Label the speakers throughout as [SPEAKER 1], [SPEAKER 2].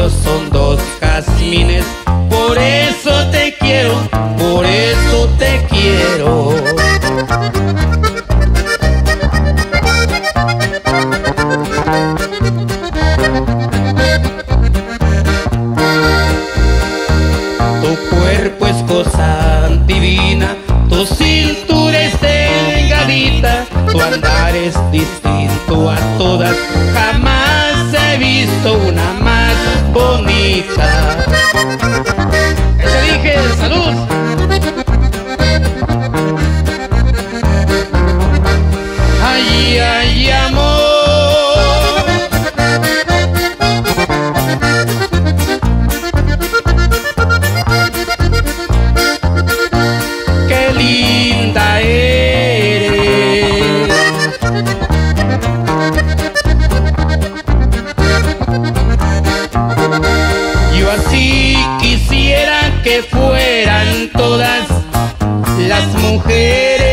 [SPEAKER 1] labios son dos jazmines. Por eso te quiero, por eso te quiero. Tu cuerpo es cosa divina, tu cintura es delgadita, tu andar es distinto a todas, jamás he visto una más bonita. Te dije, salud. Ay, ay, amor. Qué linda eres. Yo así quisiera que fueran todas las mujeres.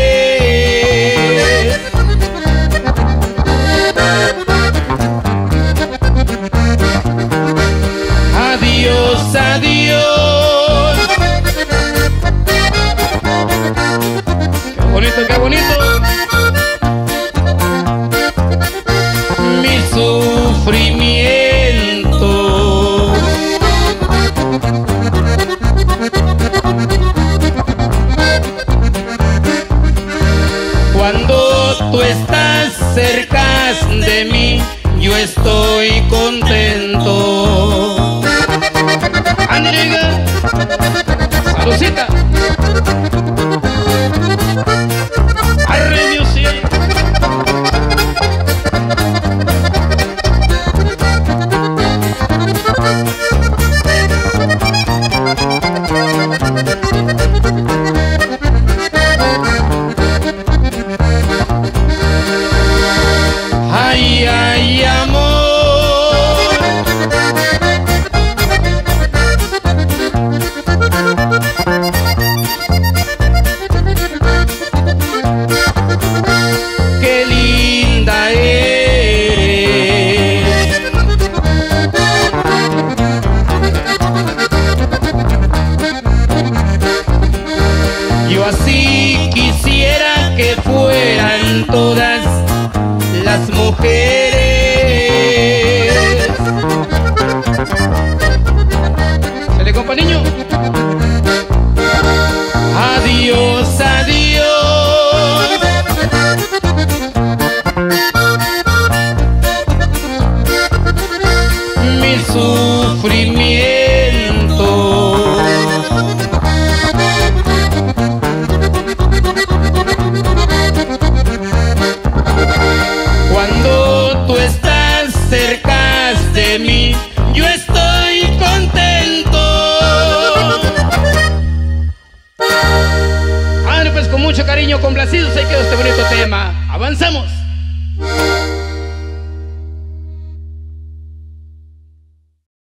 [SPEAKER 1] Adiós, adiós. Qué bonito, qué bonito. Mi sufrimiento. Cuando tú estás cerca de mí, yo estoy contento. Andriga, saludcita. Arre, Dios, sí. Ay, ay, amor. Qué linda eres. Yo así quisiera que fueran todas las mujeres. ¿Se le compa, niño? Adiós, adiós. Mi sufrimiento. Cuando tú estás cerca de mí, yo estoy contento. Pues con mucho cariño, complacidos, ahí quedó este bonito tema. Avanzamos.